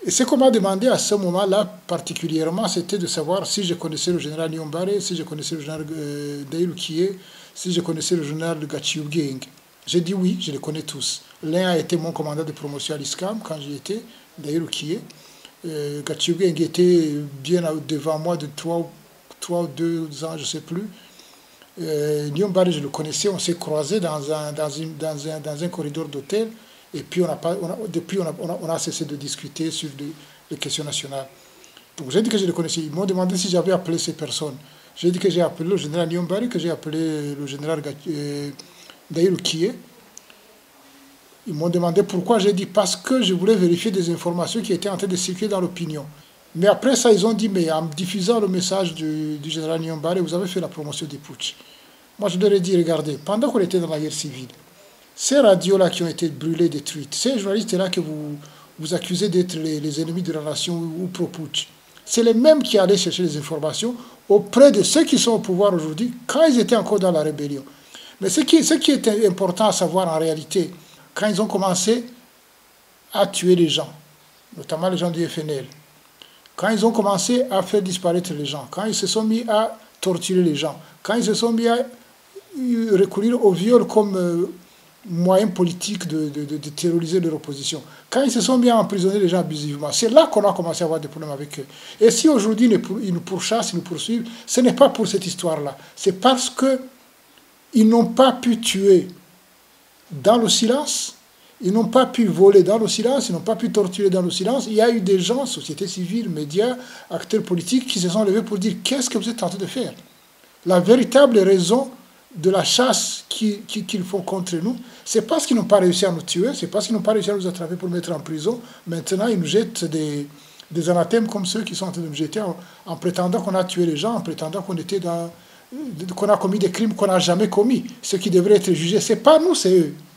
Et ce qu'on m'a demandé à ce moment-là, particulièrement, c'était de savoir si je connaissais le général Nyombare, si je connaissais le général Daïlou Kié, si je connaissais le général Gachiou Geng. J'ai dit oui, je les connais tous. L'un a été mon commandant de promotion à l'ISCAM quand j'y étais, Daïlou Kié. Gachiou Geng était bien devant moi de 3 ou 2 ans, je ne sais plus. Nyombare, je le connaissais, on s'est croisés dans un corridor d'hôtel. Et puis, depuis, on a cessé de discuter sur les questions nationales. Donc, j'ai dit que je les connaissais. Ils m'ont demandé si j'avais appelé ces personnes. J'ai dit que j'ai appelé le général Nyombare, que j'ai appelé le général Daïlou Kié. Ils m'ont demandé pourquoi. J'ai dit parce que je voulais vérifier des informations qui étaient en train de circuler dans l'opinion. Mais après ça, ils ont dit, mais en diffusant le message du général Nyombare, vous avez fait la promotion des putsch. Moi, je leur ai dit, regardez, pendant qu'on était dans la guerre civile, ces radios-là qui ont été brûlées, détruites, ces journalistes-là que vous accusez d'être les ennemis de la nation ou pro-putsch, c'est les mêmes qui allaient chercher les informations auprès de ceux qui sont au pouvoir aujourd'hui, quand ils étaient encore dans la rébellion. Mais ce qui est important à savoir en réalité, quand ils ont commencé à tuer les gens, notamment les gens du FNL, quand ils ont commencé à faire disparaître les gens, quand ils se sont mis à torturer les gens, quand ils se sont mis à recourir au viol comme moyen politique de terroriser leur opposition, quand ils se sont mis à emprisonner les gens abusivement, c'est là qu'on a commencé à avoir des problèmes avec eux. Et si aujourd'hui ils nous pourchassent, ils nous poursuivent, ce n'est pas pour cette histoire-là. C'est parce qu'ils n'ont pas pu tuer dans le silence, ils n'ont pas pu voler dans le silence, ils n'ont pas pu torturer dans le silence. Il y a eu des gens, société civile, médias, acteurs politiques, qui se sont levés pour dire qu'est-ce que vous êtes en train de faire. La véritable raison de la chasse qu'ils font contre nous, c'est parce qu'ils n'ont pas réussi à nous tuer, c'est parce qu'ils n'ont pas réussi à nous attraper pour nous mettre en prison. Maintenant, ils nous jettent des anathèmes comme ceux qui sont en train de nous jeter en prétendant qu'on a tué les gens, en prétendant qu'on a commis des crimes qu'on n'a jamais commis. Ceux qui devraient être jugés, ce n'est pas nous, c'est eux.